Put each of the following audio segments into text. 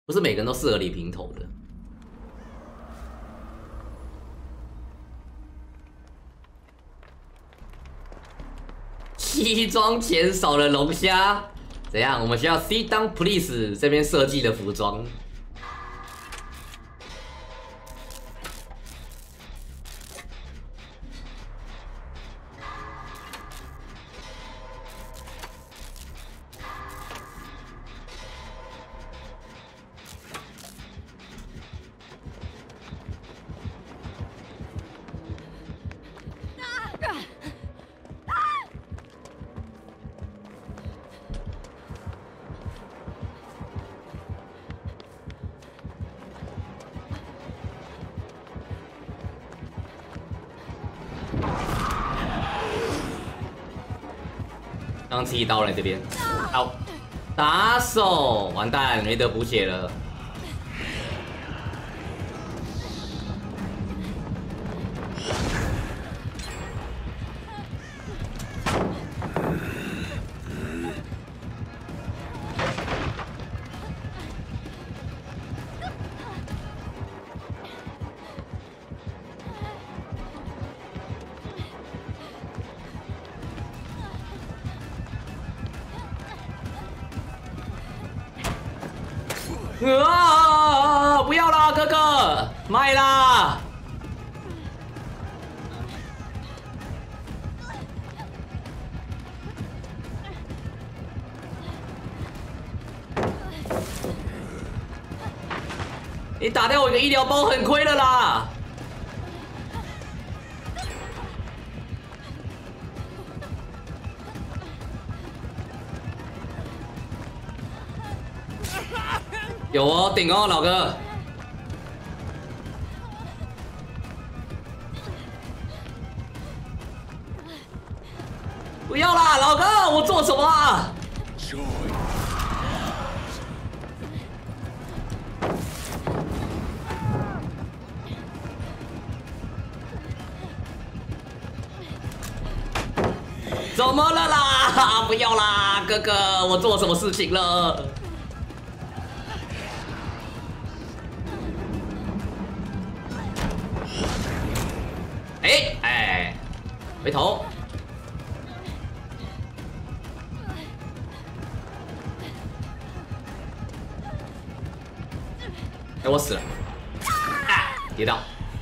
不是每个人都适合理平头的。西装前少了龙虾，怎样？我们需要 sit down please 这边设计的服装。刚吃一刀了这边，好，打手，完蛋，没得补血了。啊！不要啦，哥哥，卖啦！你打掉我一个医疗包很亏了啦！有哦，顶哦，老哥。不要啦，老哥，我做什么啊？怎么了啦？不要啦，哥哥，我做什么事情了？哎，回头。哎，我死了！啊，跌倒。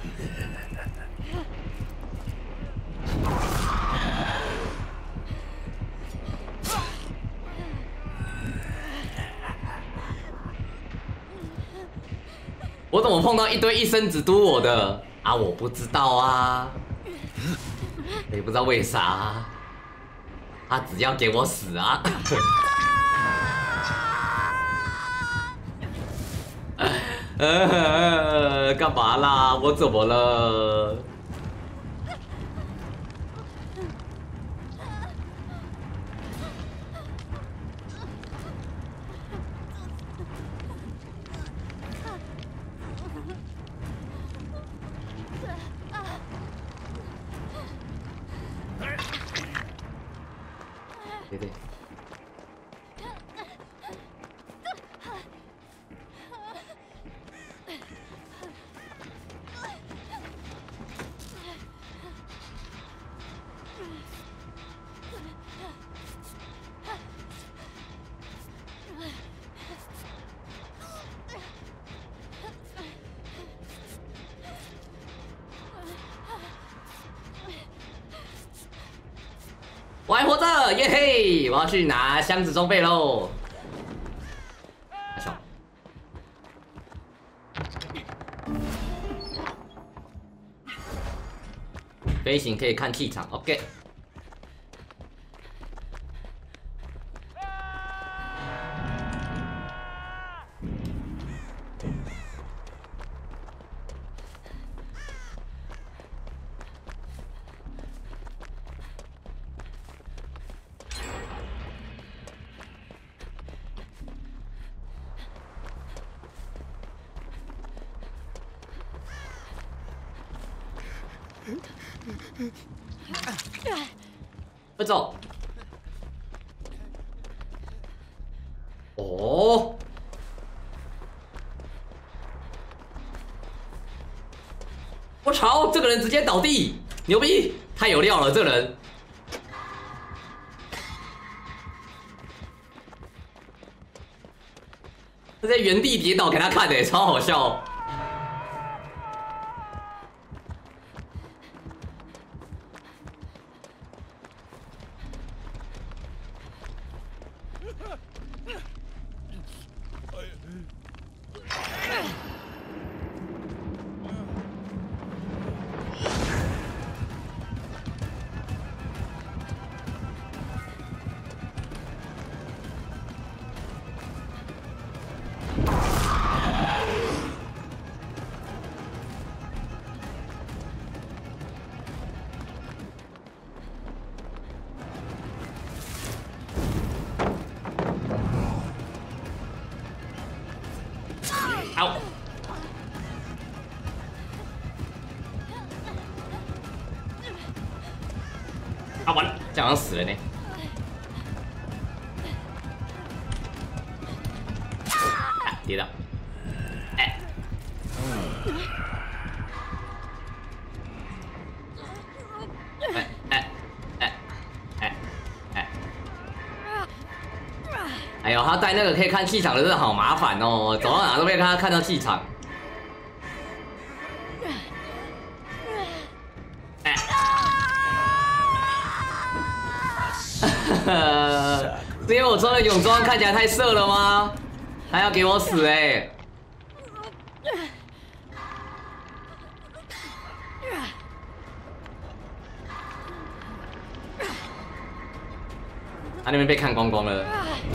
我怎么碰到一堆一生只嘟我的啊？我不知道啊，也不知道为啥，他只要给我死啊！干嘛啦？我怎么了？对。我还活着，耶嘿！我要去拿箱子装备喽。飞行可以看气场 ，OK。快走！哦， 潮，这个人直接倒地，牛逼，太有料了，这人。这在原地跌倒给他看的，超好笑。好，啊完了，这样好像死了呢。啊，跌倒，哎，哎呦，他带那个可以看气场的，真的好麻烦哦，走到哪都被他看到气场。哎，是因为我穿的泳装看起来太色了吗？还要给我死哎！他那边被看光光了。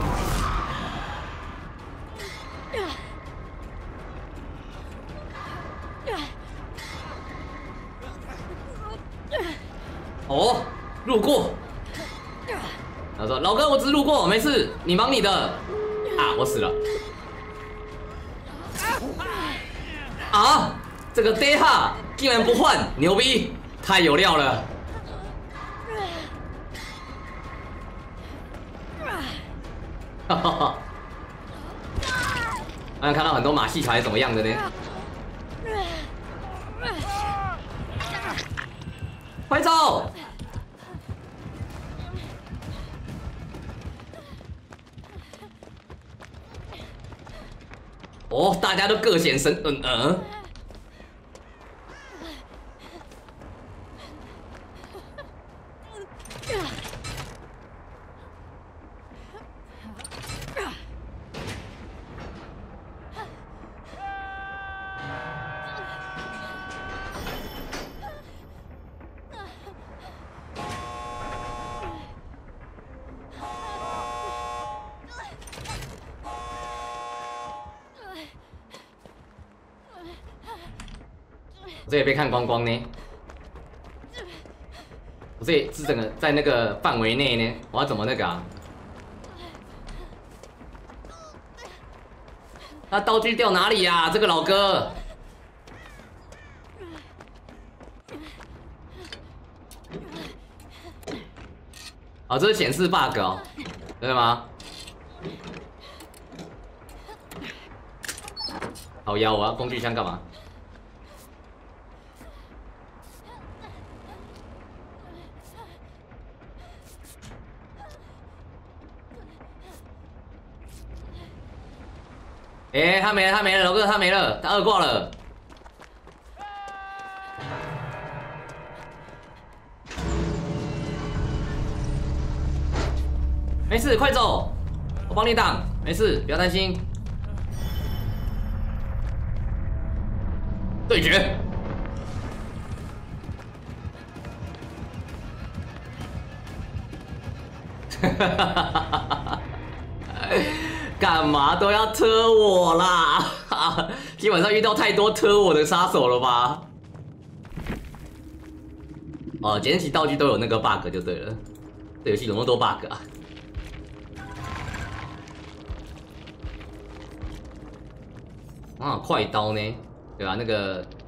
哦，路过。他说：“老哥，我只是路过，没事，你忙你的。”啊，我死了。啊，这个 Deha 竟然不换，牛逼，太有料了。哈哈哈。好像看到很多马戏团怎么样的呢？快走！哦，大家都各显神，我这也被看光光呢。我这也是整个在那个范围内呢，我要怎么那个啊？那道具掉哪里呀、这个老哥。哦，这是显示 bug 哦，真的吗？好妖，我要工具箱干嘛？哎，他没了，他没了，老哥他没了，他二挂了。没事，快走，我帮你挡，没事，不要担心。对决。哈哈哈哈哈！干嘛都要特我啦？基本上遇到太多特我的杀手了吧？哦，捡起道具都有那个 bug 就对了。这游戏有那么多 bug 啊！啊，快刀呢？对吧？那个